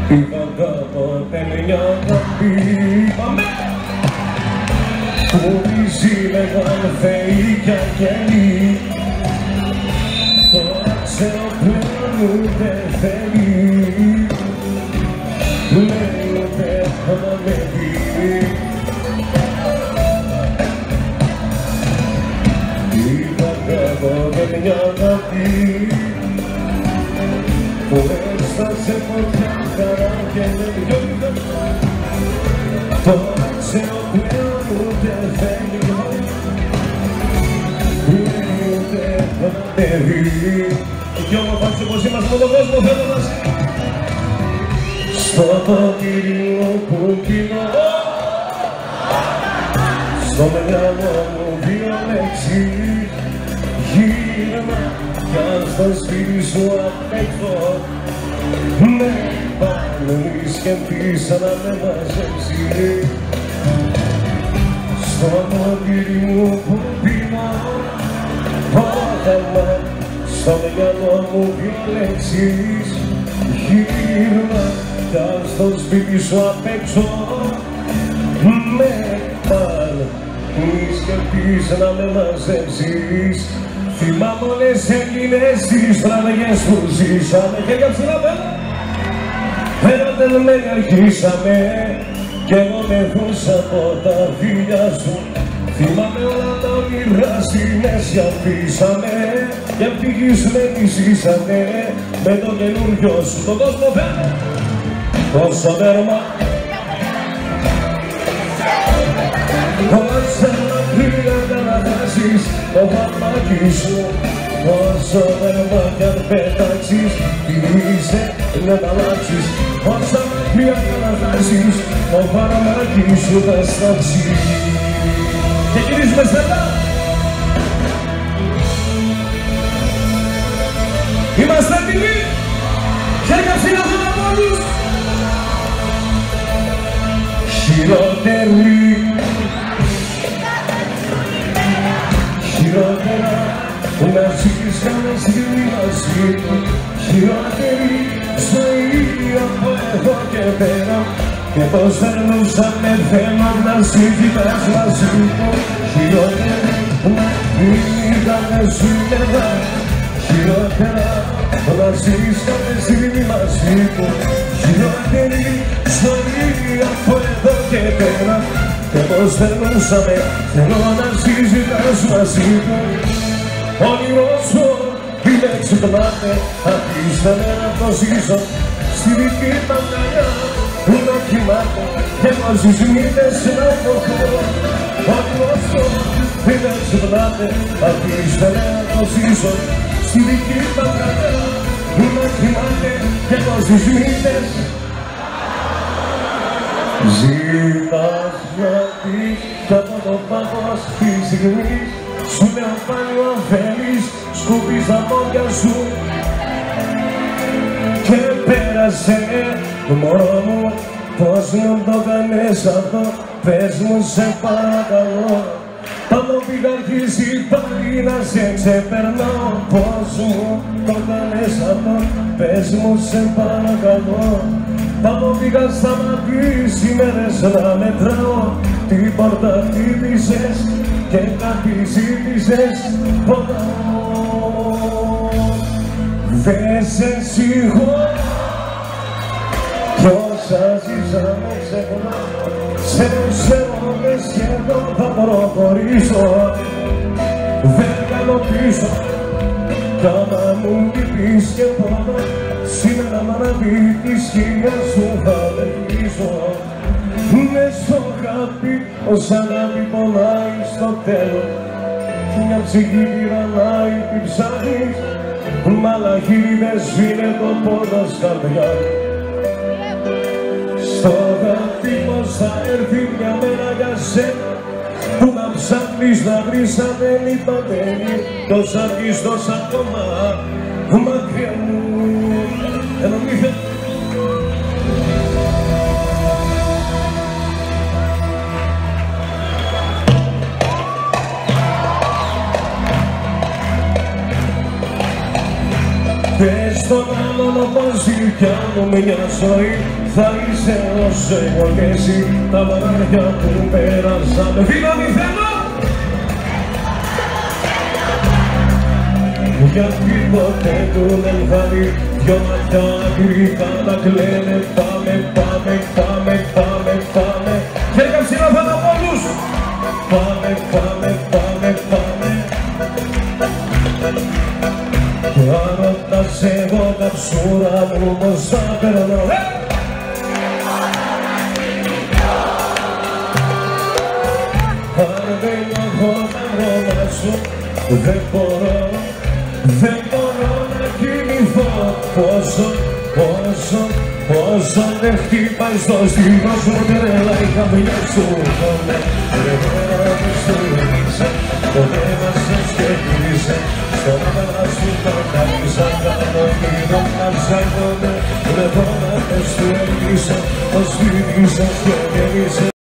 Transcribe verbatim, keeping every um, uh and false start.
Είπα ποτέ μια αγάπη, είπαμε που μισή μεγάλη θεή κι αγγέλη. Τώρα ξέρω πλέον ούτε θέλει, λέει ούτε θα με δει. Είπα ποτέ μια αγάπη που έστασε φωτιά χαρά και με διώχνει. Τώρα ξέρω πλέον ούτε θέλει, ούτε θα με δει. Κι όμορφα όπως είμαστε με τον κόσμο θέλω να ζει. Στο ποτήρι που πίνω, στο μυαλό μου δύο λέξεις γύρνα κι αν στο σπίτι σου απ' έξω με πάνε μη σκεφτείς να με μαζέψει. Στο ποτήρι μου που πίνω όθαμα, στο μυαλό μου δύο λέξεις γύρνα κι αν στο σπίτι σου απ' έξω με πάνε μη σκεφτείς να με μαζέψεις. Θυμάμαι όλες εκείνες τις βραδιές που ζήσαμε και για ψηλά πέρα ερωτευμένοι αρχίσαμε κι εγώ με δούσα από τα φίλια σου. Θυμάμαι όλα τα όνειρα στη μέση αφήσαμε και ευτυχισμένοι ζήσαμε με το καινούριο σου τον κόσμο πέρα. Πόσο δέρμα, πόσα μακριά να φτάσεις το παπάκι σου, πόσο δέρμα κι αν πετάξεις τι είσαι να τα αλλάξεις. Πόσα μακριά να φτάσεις το παπάκι σου θα στάξεις. Και γυρίζουμε στενά. Είμαστε έτοιμοι. Χέρια ψηλά στον απόλους. Χειρότεροι, χειρότερα να ζεις κανένα στιγμή μαζί μου. Χειρότερη ζωή από εδώ και πέρα και πως περνούσα με θέμα να συζητάς μαζί μου. Χειρότερη να μην είδαμε σου κερδά. Χειρότερα να ζεις κάθε στιγμή μαζί μου. Χειρότερη ζωή από εδώ και πέρα και πως περνούσαμε θέλω να συζητάς μαζί μου. Όνειρό σου είναι ξυπνάτε, αφήστε με να το ζήσω στη δική τα αγκαλιά που να κοιμάται και πως τις νύχτες να αποχωρώ. Όνειρό σου είναι ξυπνάτε, αφήστε με να το ζήσω στη δική τα αγκαλιά που να κοιμάται και πως τις νύχτες. Ζητάς γιατί κι από το πάθος της στιγμής σου λέω πάλι αν θέλεις σκουπείς τα πόδια σου και πέρασε μωρό μου. Πώς μου το κάνες αυτό, πες μου σε παρακαλώ. Πάνω πήγα αρχίσει πάλι να σε ξεπερνώ. Πώς μου το κάνες αυτό, πες μου σε παρακαλώ. Πάνω πήγα σταματήσεις ημέρες να μετράω. Την πόρτα χτύπησες και κάτι ζήτησες ποτάμω. Δεν σε συγχωρώ κι όσα ζήσαμε ξεχνά. Σε σέβομαι σχεδόν θα προχωρήσω. Δεν κάνω πίσω κι άμα μου λυπείς και πόνο σήμερα μ' αναβεί τη σκηνιά σου θα μεθύσω. Μες στο χάπι ως αγάπη πονάει στο τέλος κι μια ψυχή τυραννάει την ψάχνεις μ' άλλα χείλη δεν σβήνε το πόνος καρδιά. Στο χάπι πως θα έρθει μια μέρα για σένα που να ψάχνεις να βρεις αν δεν είπατε τόσα βγεις τόσα ακόμα μακριά μου. Ενωμήθε. Πες στον άλλον όπως η δικιά μου μια ζωή θα είσαι όσο εγώ και εσύ τα βράδια που πέρασαμε. Δύναμη θέλω! Γιατί ποτέ του δεν θα δει δυο ματιά αγγλικά να κλαίνε. Πάμε, πάμε, πάμε, πάμε, πάμε. Χέρια ψηλά θα τα πόδους. Πάμε, πάμε, πάμε, πάμε. Κι αν ρωτάς εγώ τα ψούρα μου πως θα περνώ. Αν δεν έχω τα μόνα σου δεν μπορώ, δεν μπορώ να κοιμηθώ. Πόσο, πόσο, πόσο δεν χτύπαει στο στίβο σου τρέλα η καμπιά σου. Ποτέ, δεν μπορώ να σου ρίξε, ποτέ να σε σκεφτήσε. Στον άδερα σου το κάλυψα, κάνω κύριο να ψάχνονται. Δεν μπορώ να πες του ελπίσω, το σπίτι σας και γεμίσε.